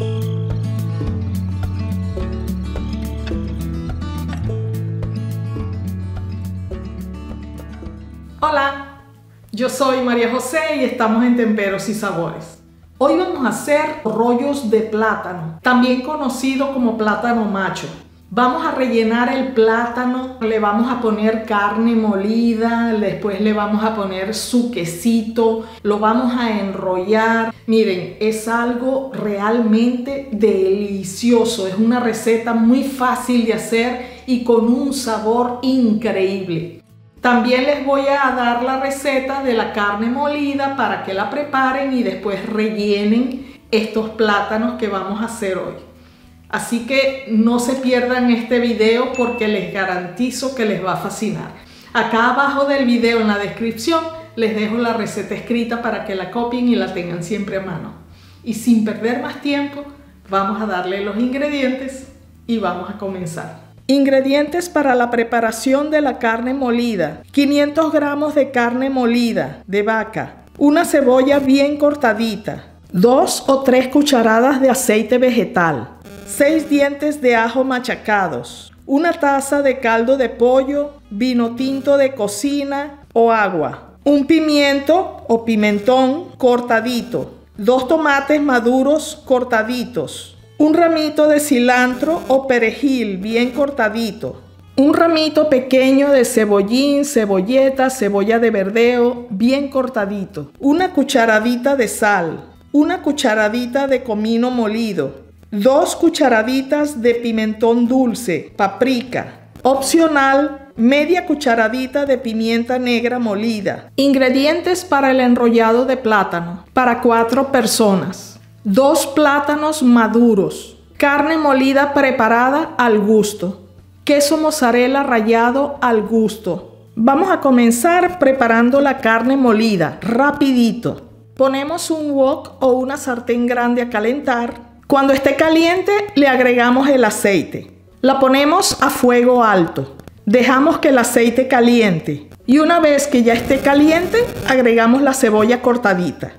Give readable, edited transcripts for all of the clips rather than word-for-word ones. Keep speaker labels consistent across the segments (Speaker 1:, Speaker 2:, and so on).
Speaker 1: Hola, yo soy María José y estamos en Temperos y Sabores. Hoy vamos a hacer rollos de plátano, también conocido como plátano macho. Vamos a rellenar el plátano, le vamos a poner carne molida, después le vamos a poner su quesito, lo vamos a enrollar. Miren, es algo realmente delicioso, es una receta muy fácil de hacer y con un sabor increíble. También les voy a dar la receta de la carne molida para que la preparen y después rellenen estos plátanos que vamos a hacer hoy. Así que no se pierdan este video porque les garantizo que les va a fascinar. Acá abajo del video en la descripción les dejo la receta escrita para que la copien y la tengan siempre a mano. Y sin perder más tiempo, vamos a darle los ingredientes y vamos a comenzar. Ingredientes para la preparación de la carne molida: 500 gramos de carne molida de vaca, una cebolla bien cortadita, 2 o 3 cucharadas de aceite vegetal, 6 dientes de ajo machacados, una taza de caldo de pollo, vino tinto de cocina o agua, un pimiento o pimentón cortadito, 2 tomates maduros cortaditos, un ramito de cilantro o perejil bien cortadito, un ramito pequeño de cebollín, cebolleta, cebolla de verdeo bien cortadito, una cucharadita de sal, una cucharadita de comino molido, 2 cucharaditas de pimentón dulce, paprika, opcional, media cucharadita de pimienta negra molida. Ingredientes para el enrollado de plátano para 4 personas. 2 plátanos maduros, carne molida preparada al gusto, queso mozzarella rallado al gusto. Vamos a comenzar preparando la carne molida, rapidito. Ponemos un wok o una sartén grande a calentar. Cuando esté caliente le agregamos el aceite. La ponemos a fuego alto. Dejamos que el aceite caliente y una vez que ya esté caliente agregamos la cebolla cortadita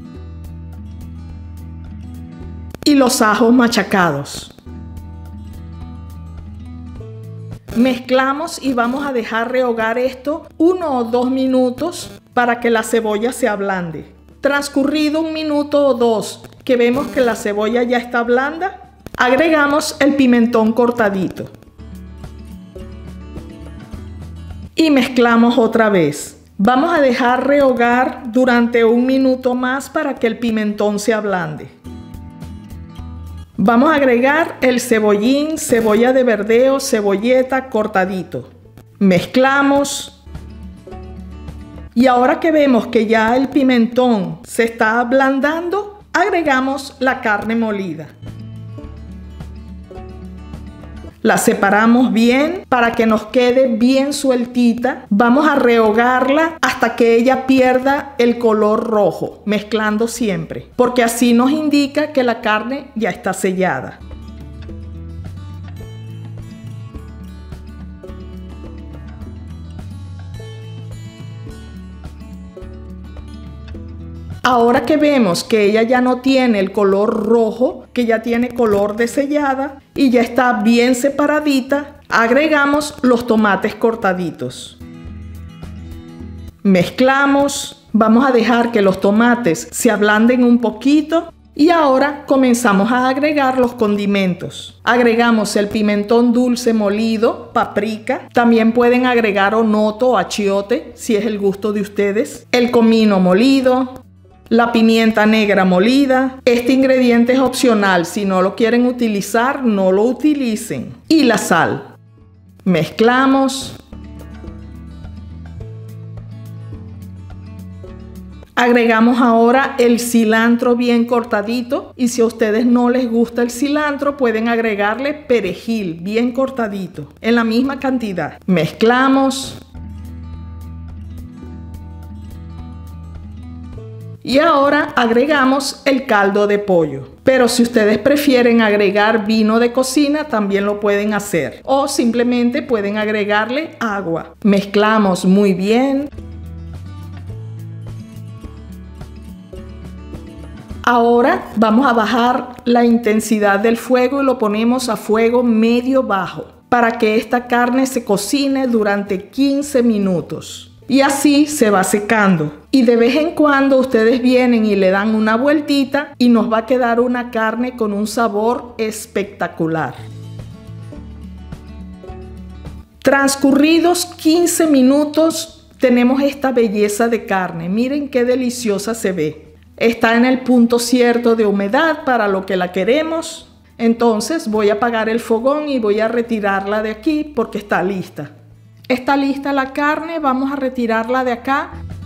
Speaker 1: y los ajos machacados. Mezclamos y vamos a dejar rehogar esto 1 o 2 minutos para que la cebolla se ablande. Transcurrido 1 minuto o 2 que vemos que la cebolla ya está blanda, agregamos el pimentón cortadito y mezclamos otra vez. Vamos a dejar rehogar durante 1 minuto más para que el pimentón se ablande. Vamos a agregar el cebollín, cebolla de verdeo, cebolleta cortadito. Mezclamos. Y ahora que vemos que ya el pimentón se está ablandando, agregamos la carne molida. La separamos bien para que nos quede bien sueltita. Vamos a rehogarla hasta que ella pierda el color rojo, mezclando siempre, porque así nos indica que la carne ya está sellada. Ahora que vemos que ella ya no tiene el color rojo, que ya tiene color de sellada y ya está bien separadita, agregamos los tomates cortaditos. Mezclamos, vamos a dejar que los tomates se ablanden un poquito y ahora comenzamos a agregar los condimentos. Agregamos el pimentón dulce molido, paprika, también pueden agregar onoto o achiote si es el gusto de ustedes, el comino molido, la pimienta negra molida. Este ingrediente es opcional, si no lo quieren utilizar, no lo utilicen. Y la sal. Mezclamos. Agregamos ahora el cilantro bien cortadito y si a ustedes no les gusta el cilantro pueden agregarle perejil bien cortadito en la misma cantidad. Mezclamos. Y ahora agregamos el caldo de pollo. Pero si ustedes prefieren agregar vino de cocina, también lo pueden hacer. O simplemente pueden agregarle agua. Mezclamos muy bien. Ahora vamos a bajar la intensidad del fuego y lo ponemos a fuego medio bajo para que esta carne se cocine durante 15 minutos. Y así se va secando. Y de vez en cuando ustedes vienen y le dan una vueltita y nos va a quedar una carne con un sabor espectacular. Transcurridos 15 minutos tenemos esta belleza de carne. Miren qué deliciosa se ve. Está en el punto cierto de humedad para lo que la queremos. Entonces voy a apagar el fogón y voy a retirarla de aquí porque está lista. Está lista la carne, vamos a retirarla de acá.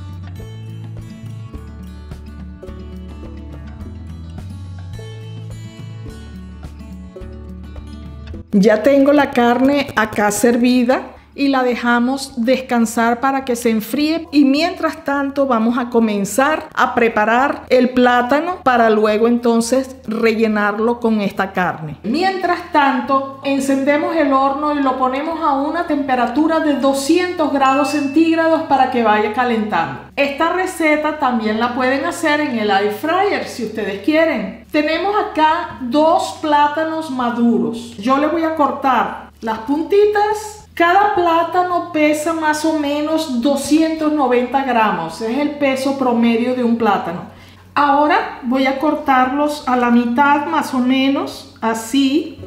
Speaker 1: Ya tengo la carne acá servida y la dejamos descansar para que se enfríe, y mientras tanto vamos a comenzar a preparar el plátano para luego entonces rellenarlo con esta carne. Mientras tanto encendemos el horno y lo ponemos a una temperatura de 200 grados centígrados para que vaya calentando. Esta receta también la pueden hacer en el air fryer si ustedes quieren. Tenemos acá 2 plátanos maduros. Yo le voy a cortar las puntitas. Cada plátano pesa más o menos 290 gramos, es el peso promedio de un plátano. Ahora voy a cortarlos a la mitad más o menos, así.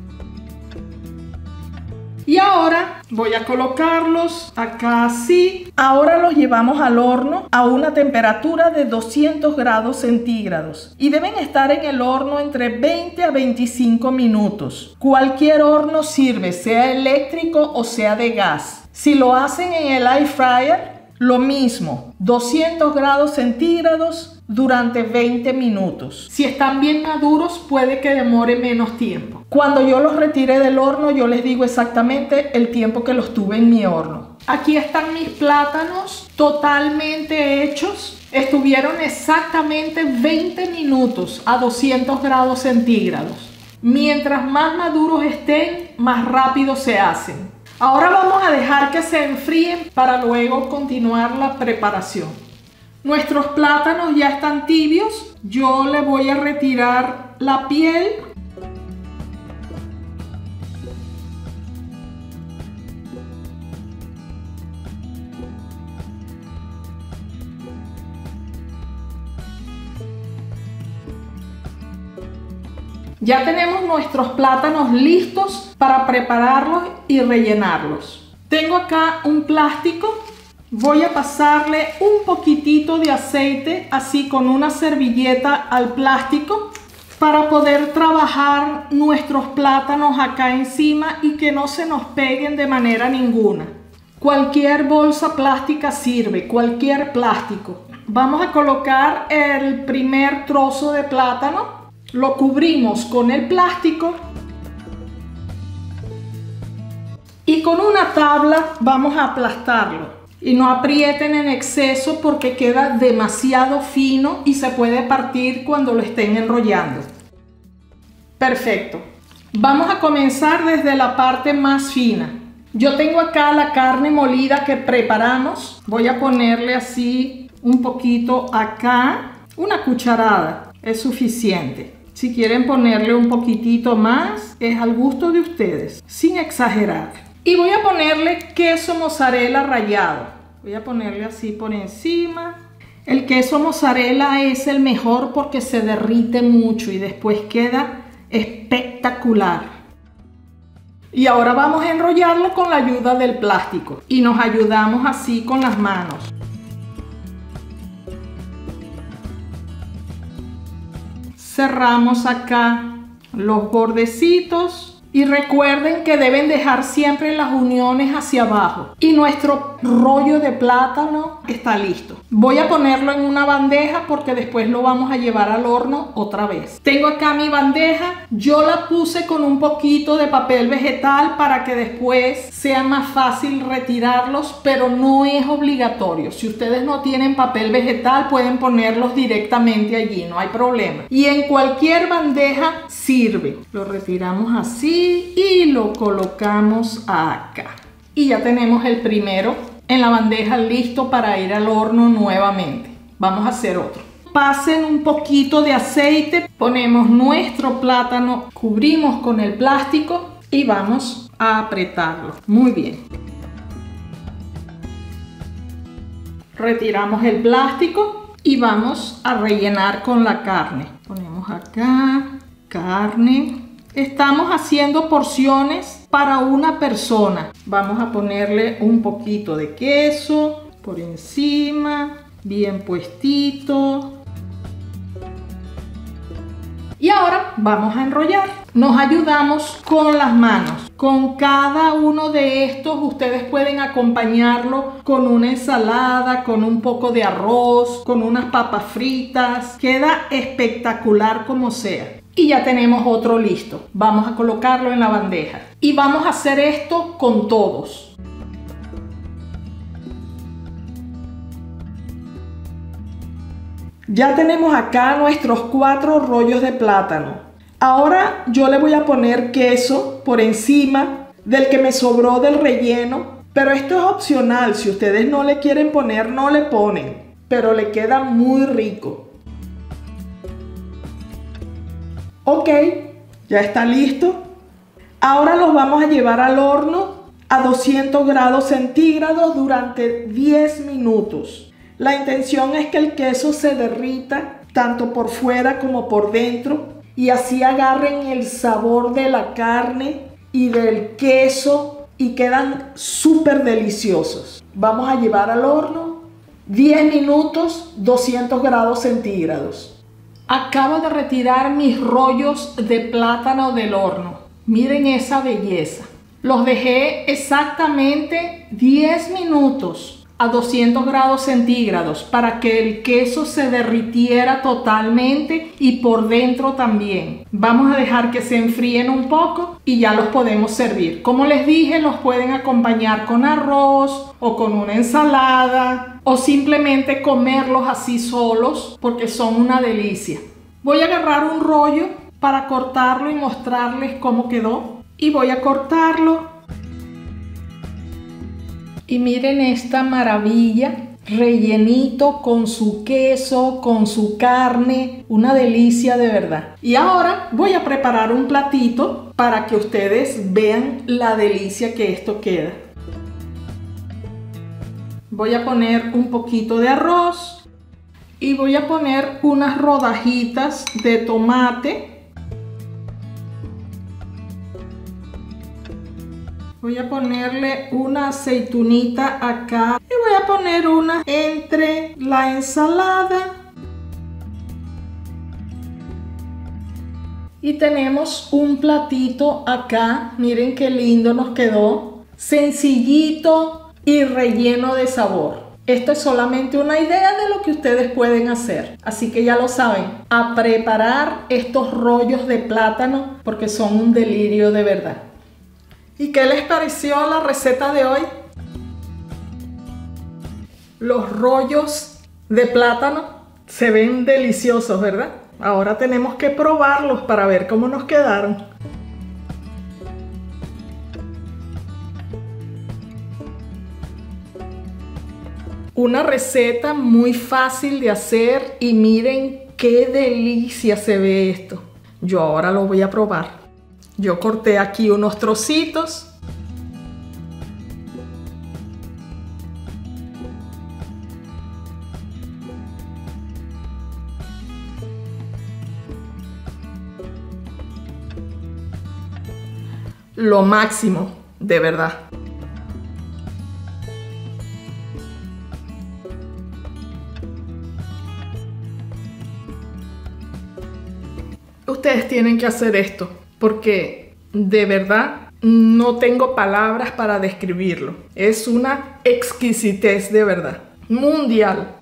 Speaker 1: Y ahora voy a colocarlos acá así. Ahora los llevamos al horno a una temperatura de 200 grados centígrados. Y deben estar en el horno entre 20 a 25 minutos. Cualquier horno sirve, sea eléctrico o sea de gas. Si lo hacen en el air fryer, lo mismo, 200 grados centígrados durante 20 minutos. Si están bien maduros, puede que demore menos tiempo. Cuando yo los retire del horno, yo les digo exactamente el tiempo que los tuve en mi horno. Aquí están mis plátanos totalmente hechos. Estuvieron exactamente 20 minutos a 200 grados centígrados. Mientras más maduros estén, más rápido se hacen. Ahora vamos a dejar que se enfríen para luego continuar la preparación. Nuestros plátanos ya están tibios. Yo le voy a retirar la piel. Ya tenemos nuestros plátanos listos para prepararlos y rellenarlos. Tengo acá un plástico. Voy a pasarle un poquitito de aceite, así con una servilleta al plástico, para poder trabajar nuestros plátanos acá encima y que no se nos peguen de manera ninguna. Cualquier bolsa plástica sirve, cualquier plástico. Vamos a colocar el primer trozo de plátano. Lo cubrimos con el plástico y con una tabla vamos a aplastarlo. Y no aprieten en exceso porque queda demasiado fino y se puede partir cuando lo estén enrollando. Perfecto. Vamos a comenzar desde la parte más fina. Yo tengo acá la carne molida que preparamos. Voy a ponerle así un poquito acá. Una cucharada es suficiente. Si quieren ponerle un poquitito más, es al gusto de ustedes, sin exagerar. Y voy a ponerle queso mozzarella rallado. Voy a ponerle así por encima. El queso mozzarella es el mejor porque se derrite mucho y después queda espectacular. Y ahora vamos a enrollarlo con la ayuda del plástico. Y nos ayudamos así con las manos. Cerramos acá los bordecitos y recuerden que deben dejar siempre las uniones hacia abajo. Y nuestro rollo de plátano está listo. Voy a ponerlo en una bandeja porque después lo vamos a llevar al horno otra vez. Tengo acá mi bandeja. Yo la puse con un poquito de papel vegetal para que después sea más fácil retirarlos, pero no es obligatorio. Si ustedes no tienen papel vegetal, pueden ponerlos directamente allí, no hay problema. Y en cualquier bandeja sirve. Lo retiramos así y lo colocamos acá. Y ya tenemos el primero en la bandeja listo para ir al horno nuevamente. Vamos a hacer otro. pasen un poquito de aceite. Ponemos nuestro plátano, cubrimos con el plástico y vamos a apretarlo. Muy bien. Retiramos el plástico y vamos a rellenar con la carne. Ponemos acá, carne. Estamos haciendo porciones para una persona. Vamos a ponerle un poquito de queso por encima, bien puestito. Y ahora vamos a enrollar. Nos ayudamos con las manos. Con cada uno de estos ustedes pueden acompañarlo con una ensalada, con un poco de arroz, con unas papas fritas. Queda espectacular como sea. Y ya tenemos otro listo. Vamos a colocarlo en la bandeja. Y vamos a hacer esto con todos. Ya tenemos acá nuestros 4 rollos de plátano. Ahora yo le voy a poner queso por encima del que me sobró del relleno. Pero esto es opcional. Si ustedes no le quieren poner, no le ponen. Pero le queda muy rico. Ok, ya está listo. Ahora los vamos a llevar al horno a 200 grados centígrados durante 10 minutos. La intención es que el queso se derrita tanto por fuera como por dentro y así agarren el sabor de la carne y del queso y quedan súper deliciosos. Vamos a llevar al horno 10 minutos, 200 grados centígrados. Acabo de retirar mis rollos de plátano del horno. Miren esa belleza. Los dejé exactamente 10 minutos a 200 grados centígrados para que el queso se derritiera totalmente y por dentro también. Vamos a dejar que se enfríen un poco y ya los podemos servir. Como les dije, los pueden acompañar con arroz o con una ensalada o simplemente comerlos así solos porque son una delicia. Voy a agarrar un rollo para cortarlo y mostrarles cómo quedó. Y voy a cortarlo. Y miren esta maravilla, rellenito con su queso, con su carne, una delicia de verdad. Y ahora voy a preparar un platito para que ustedes vean la delicia que esto queda. Voy a poner un poquito de arroz y voy a poner unas rodajitas de tomate. Voy a ponerle una aceitunita acá y voy a poner una entre la ensalada. Y tenemos un platito acá. Miren qué lindo nos quedó. Sencillito y relleno de sabor. Esto es solamente una idea de lo que ustedes pueden hacer. Así que ya lo saben, a preparar estos rollos de plátano porque son un delirio de verdad. ¿Y qué les pareció la receta de hoy? Los rollos de plátano se ven deliciosos, ¿verdad? Ahora tenemos que probarlos para ver cómo nos quedaron. Una receta muy fácil de hacer y miren qué delicia se ve esto. Yo ahora lo voy a probar. Yo corté aquí unos trocitos. Lo máximo, de verdad. Ustedes tienen que hacer esto. Porque de verdad no tengo palabras para describirlo. Es una exquisitez de verdad. Mundial.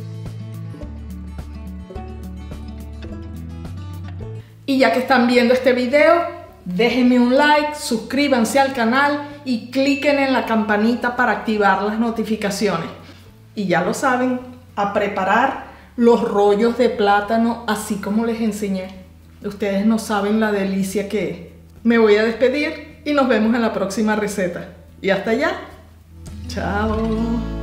Speaker 1: Y ya que están viendo este video, déjenme un like, suscríbanse al canal y cliquen en la campanita para activar las notificaciones. Y ya lo saben, a preparar los rollos de plátano así como les enseñé. Ustedes no saben la delicia que es. Me voy a despedir y nos vemos en la próxima receta. Y hasta allá. Chao.